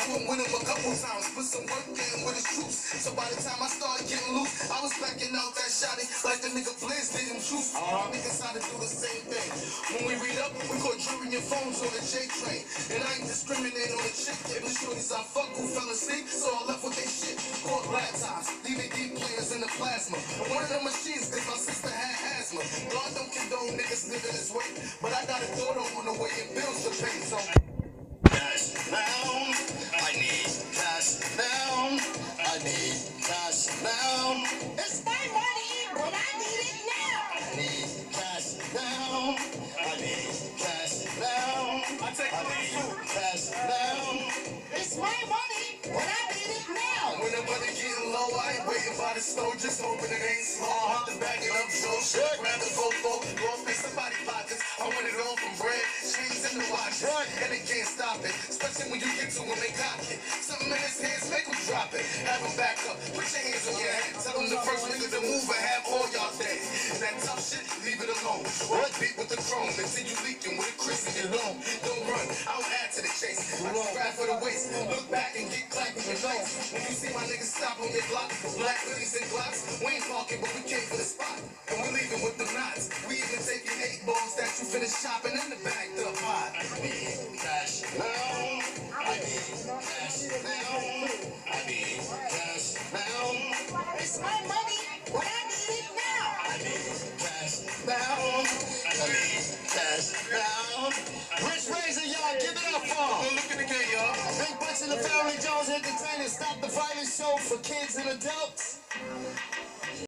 I went with him a couple times, put some work in with his troops. So by the time I started getting loose, I was backing out that shotty like the nigga Blizz did him juice. Niggas had to do the same thing. When we read up, we caught jury your phones on the J train. And I ain't discriminating on the chick. If the shorties I fuck who fell asleep, so I left with they shit. Caught laptops, DVD players in the plasma. And one of them machines, cause my sister had asthma. God don't condone niggas living this way, but I got a daughter on the way and bills to pay, so. Cash now, I need cash now, I need cash now. It's my money, but I need it now. I need cash now, I need cash now. I take I need cash now. It's my money, but I need it now. When the money getting low, I ain't waiting by the store, just hoping it ain't slow. Hop to back it up, so shit, grab the fofo, go up in somebody's pockets. I want it all from bread, chains in the watch, and they can't stop it. Especially when you get to them, they cock it. Something in his hands, make them drop it. Have them back up, put your hands on your head. Tell them the first nigga to move and have all y'all dead. That tough shit, leave it alone. What beat with the chrome, until you leaking with a Chris in your loan. Don't run, I'll add to the chase. I just grab for the waist, look back and get clapped in your face. When you see my niggas stop on your block, black hoodies and glocks, we ain't talking, but we came for the spot. And we leaving with the knots. We even taking 8 balls that you finished chopping in the bag to the pot. I need cash now, I need cash now, I need cash now. It's my money, but I need it now. I need cash now, I need cash now. Rich Razor, y'all, give it up for him. Look at the game, y'all. Big Butch and the Family Jones Entertainment, stop the violence show for kids and adults.